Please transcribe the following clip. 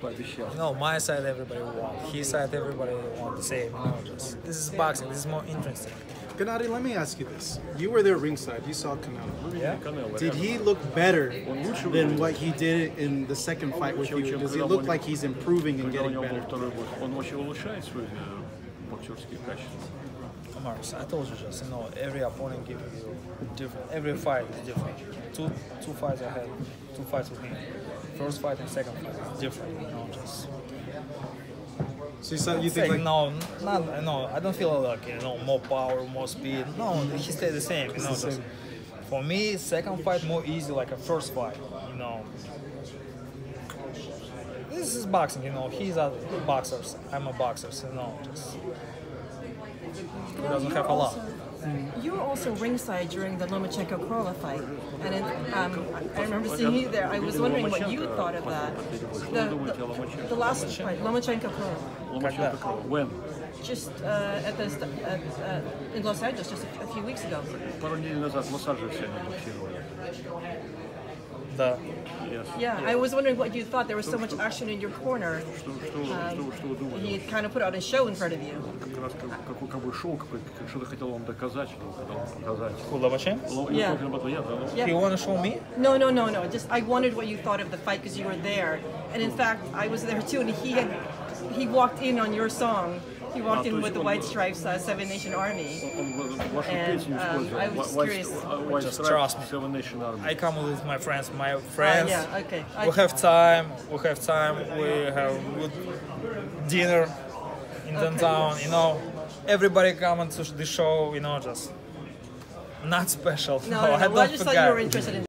пообещал. You know, my side everybody won. His side everybody won the same. You know, just this is boxing. This is more interesting. Gennady, let me ask you this. You were there ringside. You saw Canelo. Yeah. Did he look better than what he did in the second fight with you? Does he look like he's improving and Когда у getting него был better? второй бой, он очень улучшает свои боксерские качества. Mars, I told you just, you know, every opponent gives you different. Every fight is different. Two fights I had, 2 fights with him. First fight and second fight is different. You know, just. So you think like no, I don't feel like more power, more speed. No, he stayed the same. You know, the just, same. for me, second fight more easy like a first fight. You know. This is boxing. You know, he's a boxer. I'm a boxer. So, you know, just. He doesn't have a lot. You were also ringside during the Lomachenko-Krola fight, and I remember seeing you there. I was wondering what you thought of that. The last fight, Lomachenko-Krola, When? just in Los Angeles, just a few weeks ago. Пару недель назад в Лос-Анджелесе они боксировали. The Yes. Yeah, I was wondering what you thought. There was so much action in your corner. Что вы думали? He kind of put out a show in front of you. Как раз как бы шоу, что-то хотел вам доказать, что хотел вам показать. who Lomachenko? Yeah. He want to show me? No. Just I wondered what you thought of the fight because you were there, and in fact I was there too. And he walked in on your song. He walked in with the White Stripes, Seven Nation Army. Он вашу песню использовал. I was curious. White Just Stripes, trust me. Seven Nation Army. I come with my friends. Yeah, okay. We have time. We have good dinner in downtown. You know, everybody come to the show. You know, just not special. No, I well, I don't just thought you were forget. interested in